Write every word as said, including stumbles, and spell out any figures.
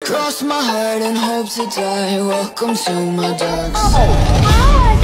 Cross my heart and hope to die. Welcome to my dark side.